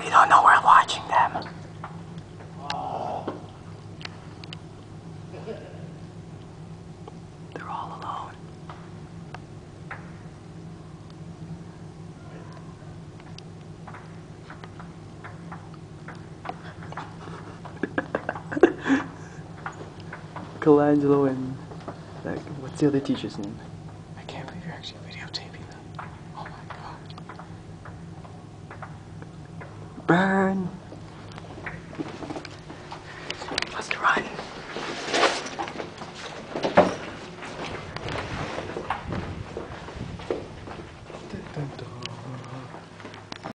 You don't know we're watching them. They're all alone. Colangelo and what's the other teacher's name? I can't believe you're actually videotaping them. Oh my god. Burn! Let's run.